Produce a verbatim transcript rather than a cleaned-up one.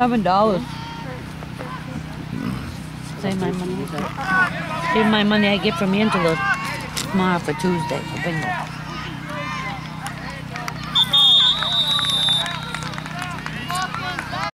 Seven dollars. Save my money. Save my money I get from Angela tomorrow for Tuesday for bingo.